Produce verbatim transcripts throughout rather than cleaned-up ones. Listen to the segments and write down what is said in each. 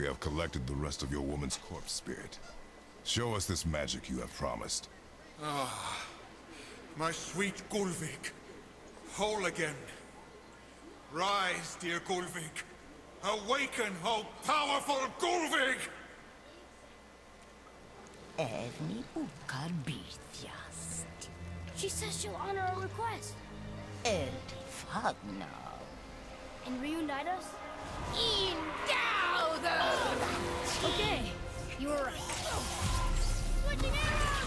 We have collected the rest of your woman's corpse spirit. Show us this magic you have promised. Ah, my sweet Gulvik. Whole again. Rise, dear Gulvik. Awaken, oh powerful Gulvik! Evni ukar bitjast. She says she'll honor our request. Eldi fagna. And reunite us? Indauda! Okay, you were right. Switching arrows!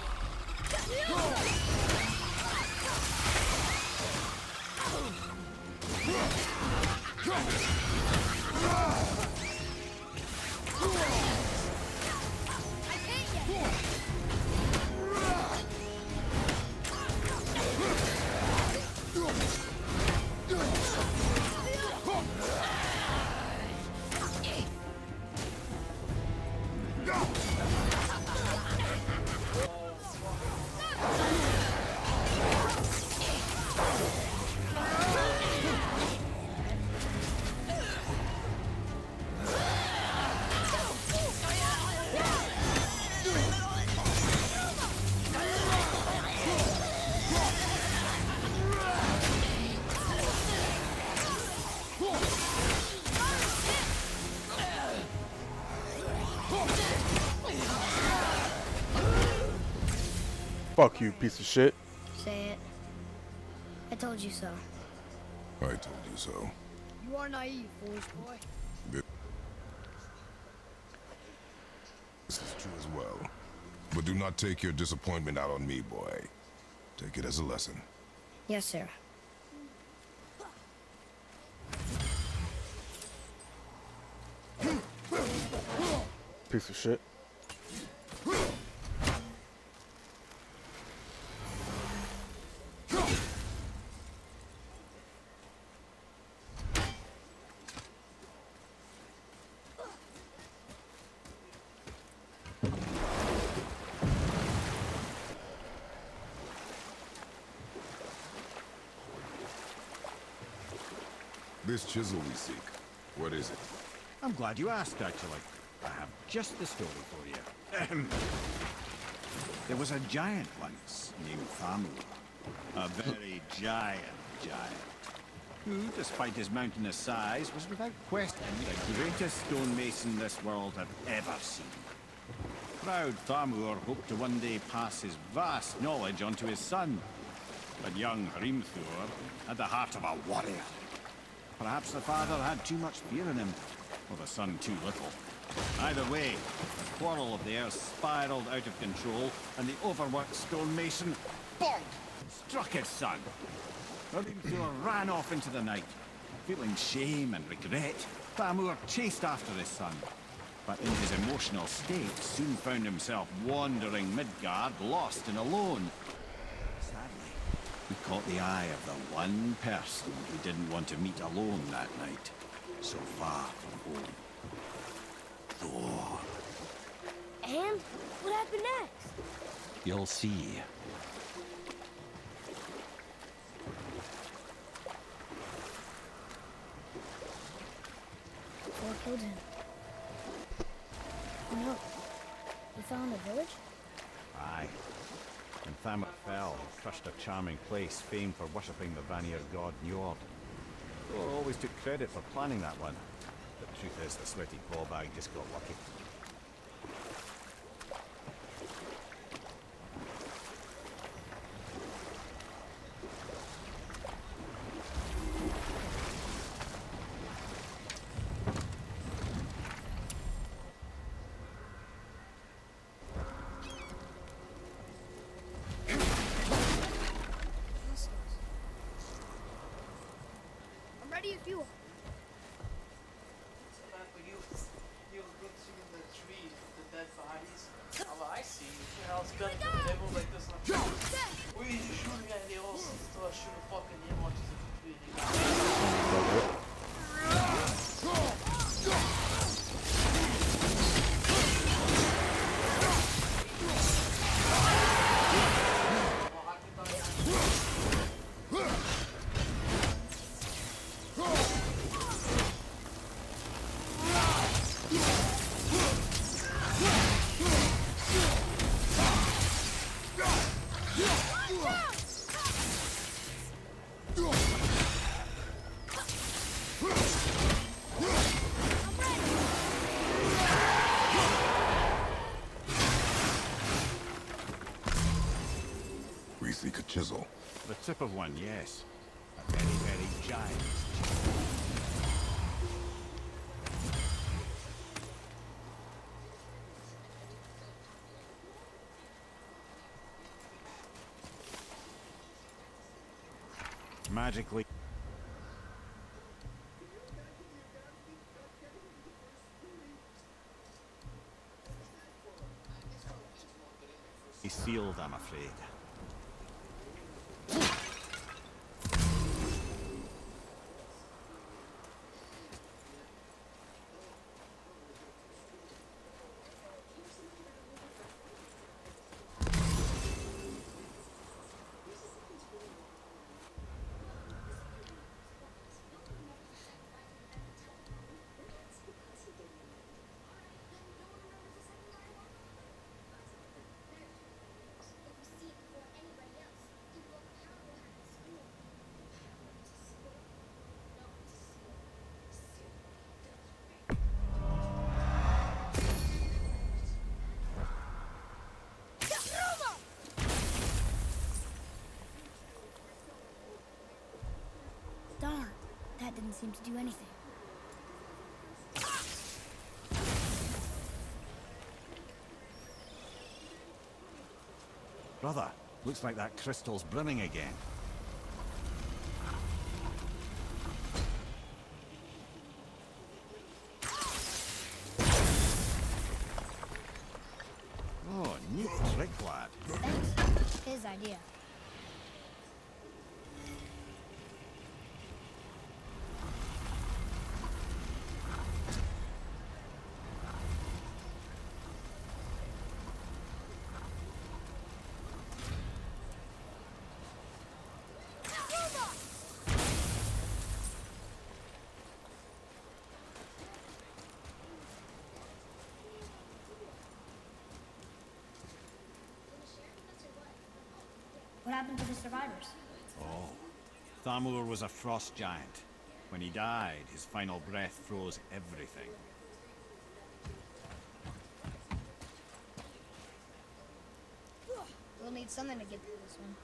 I can't yet. Fuck you, piece of shit. Say it. I told you so. I told you so. You are naive, foolish boy. This is true as well. But do not take your disappointment out on me, boy. Take it as a lesson. Yes, sir. Piece of shit. This chisel we seek, what is it? I'm glad you asked, actually. I have just the story for you. Ahem. There was a giant once named Thamur. A very giant giant. Who, despite his mountainous size, was without question the greatest stonemason this world had ever seen. Proud Thamur hoped to one day pass his vast knowledge onto his son. But young Hrimthur had the heart of a warrior. Perhaps the father had too much fear in him, or the son too little. Either way, the quarrel of the heirs spiraled out of control, and the overworked stonemason, bonk, struck his son. Hrimthur ran off into the night. Feeling shame and regret, Thamur chased after his son. But in his emotional state, soon found himself wandering Midgard, lost and alone. Sadly, he caught the eye of the one person he didn't want to meet alone that night, so far from home. Thor. And what happened next? You'll see. Thor killed him. Oh no. We found a village? Aye. When Thamur fell, he crushed a charming place famed for worshipping the Vanir god Njord. Thor always took credit for planning that one. But the truth is, the sweaty clawbag just got lucky. I'm ready if you are. You look through the tree with the dead bodies. Oh, I see. You know, it's gonna go devil like this. Where are you shooting at? They all still shoot a fucking him onto the tree. we seek a chisel. The tip of one, yes. A very, very giant. Magically. He's sealed, I'm afraid. Darn, that didn't seem to do anything. Brother, looks like that crystal's brimming again. Oh, neat trick, lad. Thanks. His idea. What happened to the survivors? Oh, Thamur was a frost giant. When he died, his final breath froze everything. We'll need something to get through this one.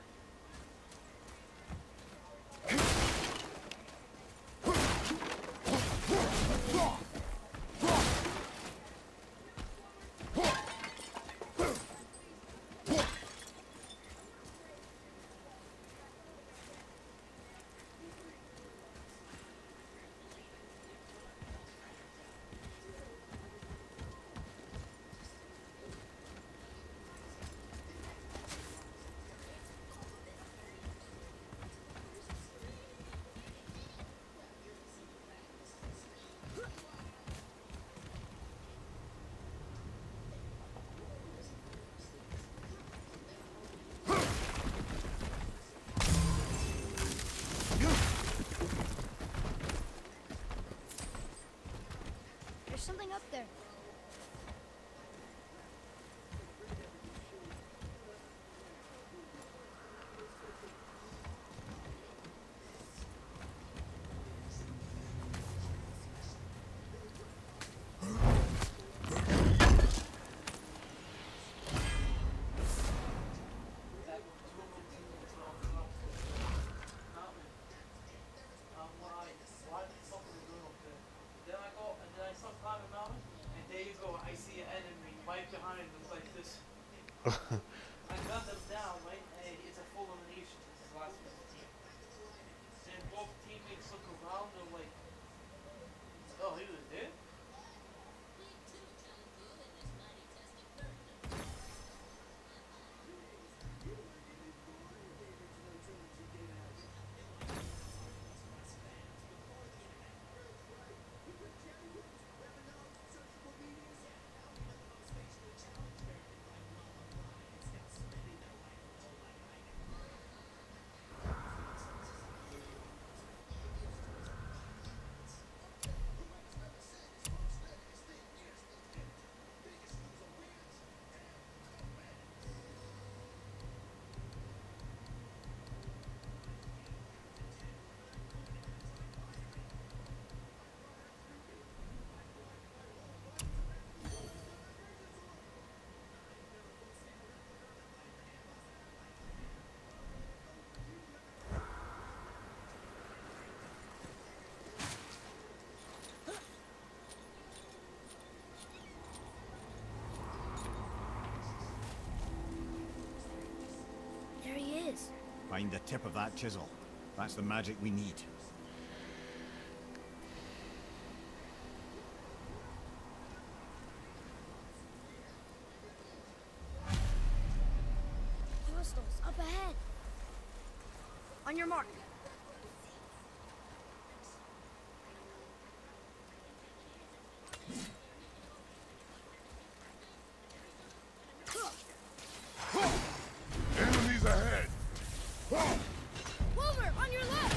There's something up there. I got them down, right? And it's a full elimination. This is the last team. And both teammates look around and like, oh, he was dead? Find the tip of that chisel. That's the magic we need. Hostiles up ahead. On your mark. Enemies ahead! Wolver, on your left.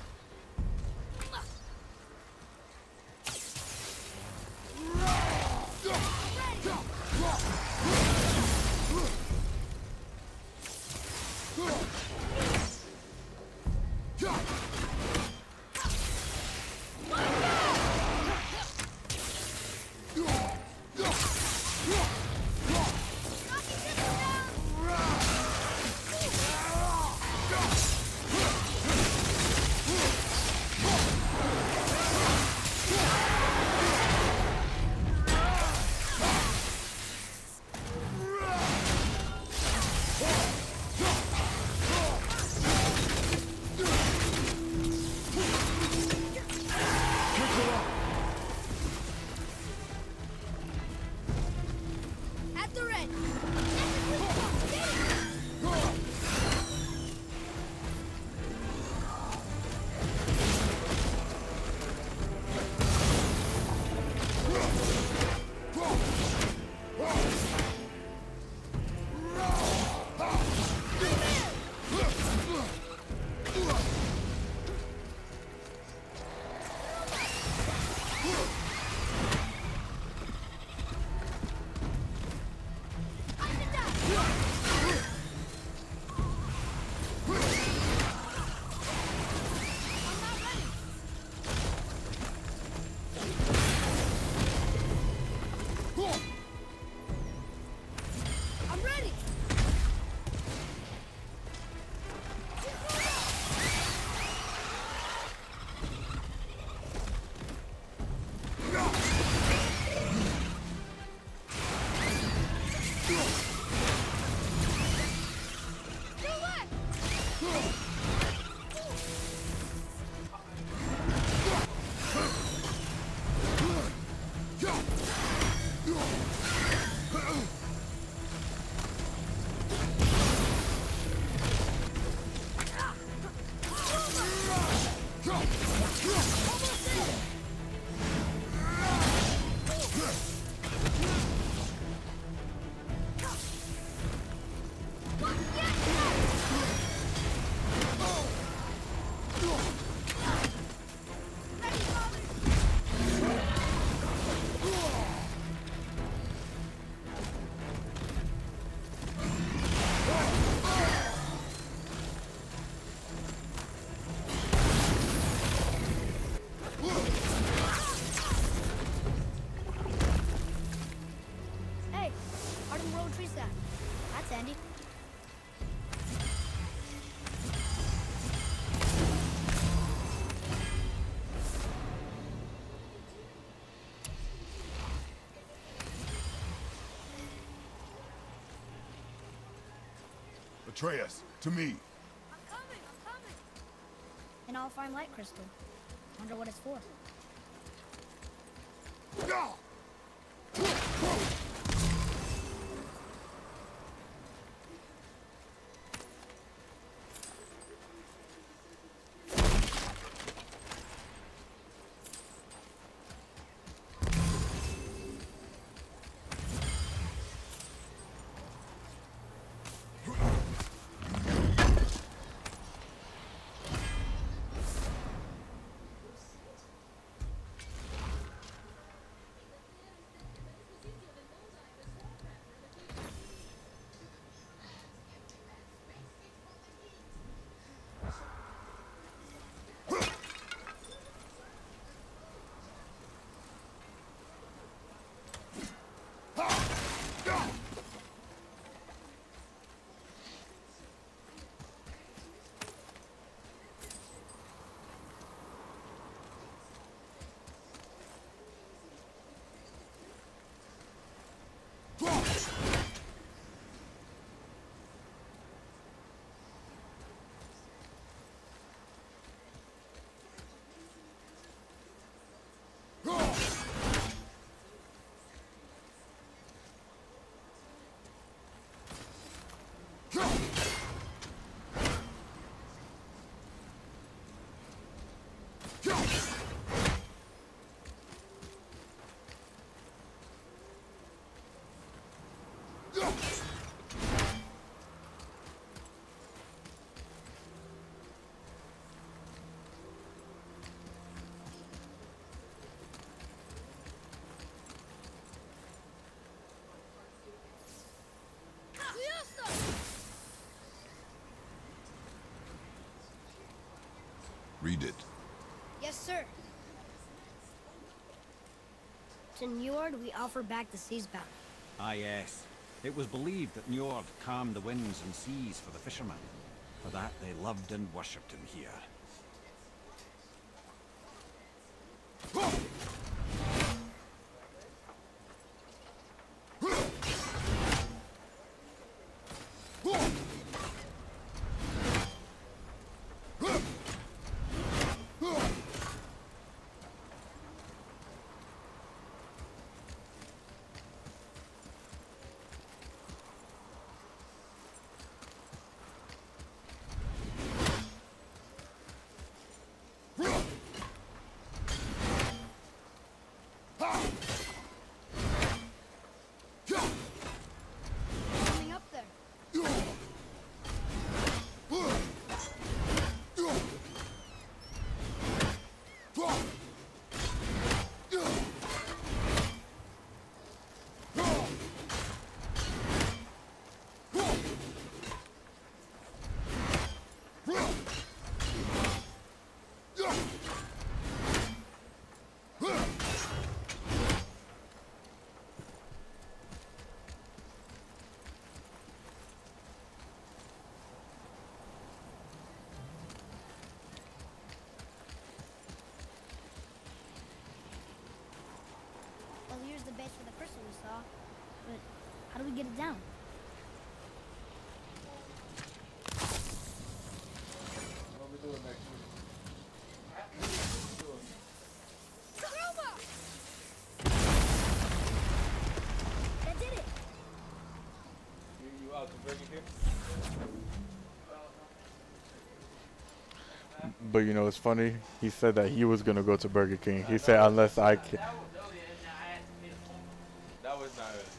Atreus, to me. I'm coming, I'm coming. And I'll find light crystal. Wonder what it's for. Read it. Yes, sir. To Njord, we offer back the sea's bounty. Ah, yes. It was believed that Njord calmed the winds and seas for the fishermen. For that, they loved and worshipped him here. Coming up there. Well, here's the base for the crystal we saw. But how do we get it down? What we doing next week? That did it! You, you out to Burger King? But you know, it's funny. He said that he was gonna go to Burger King. He said unless I can. That was earlier and I had to pay the phone. That was not earlier.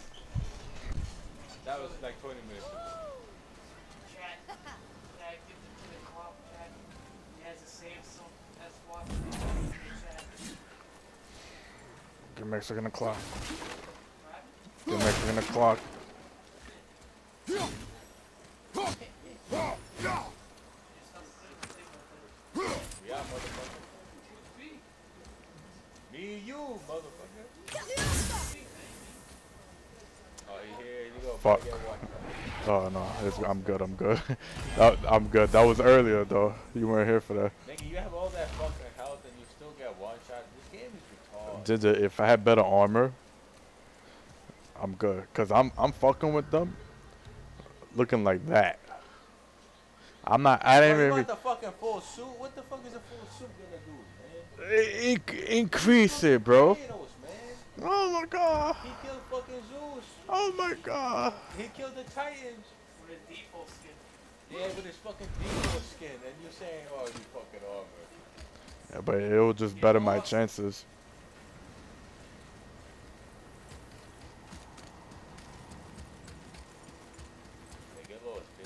That was like twenty minutes ago. Chat. Chat, give it to the cop, chat. He has to save some. That's why. Chat. Get Mexican o'clock. Get Mexican o'clock. Yeah, motherfucker. Me and you, motherfucker. Oh, you here? You go. Fuck. Get one. Oh no, it's, I'm good. I'm good. That- I'm good. That was earlier though. You weren't here for that. Nigga, you have all that fucking health and you still get one shot. This game is retarded. Did it, if I had better armor, I'm good. Cause I'm I'm fucking with them, looking like that. I'm not. I Oh, didn't you even. want the fucking full suit? What the fuck is a full suit gonna do, man? In- increase it, bro. Kratos, man. Oh my god. He killed fucking Zeus. Oh my god. He killed the Titans. With a default skin. Yeah, with his fucking default skin. And you saying, oh, you fucking armor. Yeah, but it will just better my chances. Hey, get lost, bitch.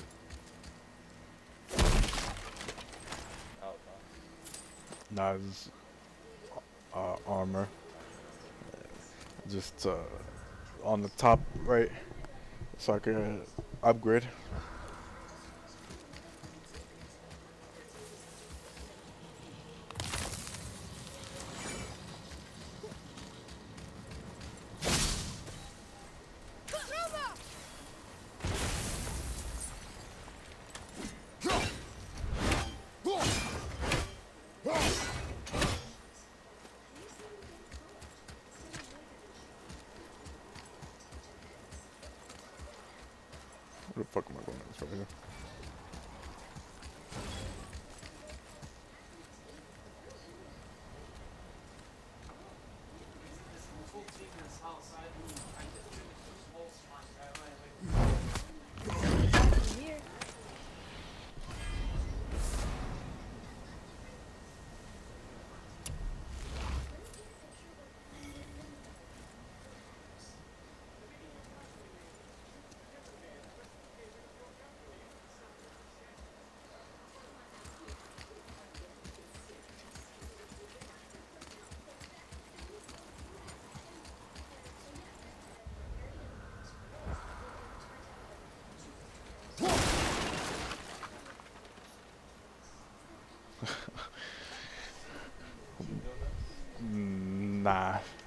Out, huh? Nah, it's uh, armor. Just uh, on the top right, so I can upgrade. Where the fuck am I going? It's right here. This full team in this house. I do. I just do this small smart guy right away. Here. Nah.